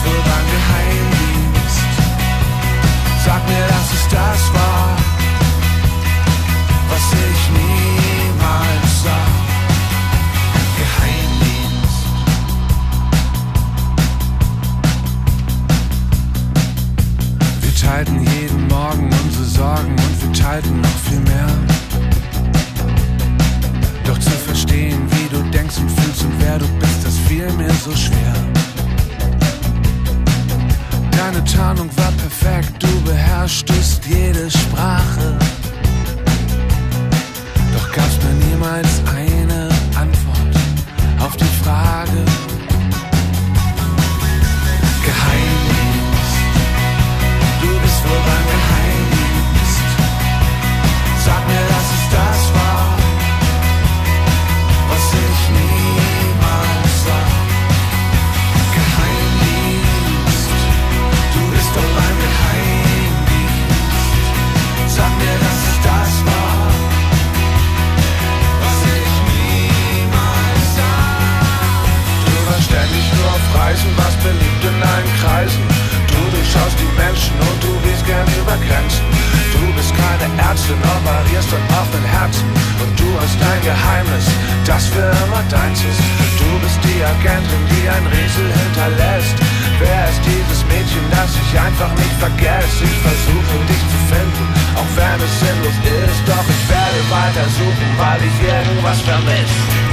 bist wohl beim Geheimdienst. Sag mir, dass es das war, was ich niemals sah. Geheimdienst. Wir teilten jeden Morgen unsere Sorgen und wir teilten noch viel mehr. Doch zu verstehen, wie du denkst und fühlst und wer du bist, das fiel mir so schwer. Deine Tarnung war perfekt, du beherrschtest jede Sprache. Doch gab's mir niemals eine Antwort auf die Frage. Geheimdienst, du bist wohl beim Geheimdienst. Sag mir, dass es das war, was ich niemals sah. Geheimdienst, du bist doch beim Geheimdienst. Sag mir, dass es das war, was ich niemals sah. Du warst ständig nur auf Reisen, warst beliebt in allen Kreisen. Du durchschaust die Menschen und du willst gern über Grenzen. Du bist keine Ärztin, operierst an offenen Herzen. Und du hast ein Geheimnis, das für immer deins ist. Du bist die Agentin, die ein Rätsel hinterlässt. Wer ist dieses Mädchen, das ich einfach nicht vergesse? Ich versuche dich zu finden, auch wenn es sinnlos ist. Doch ich werde weiter suchen, weil ich irgendwas vermisse.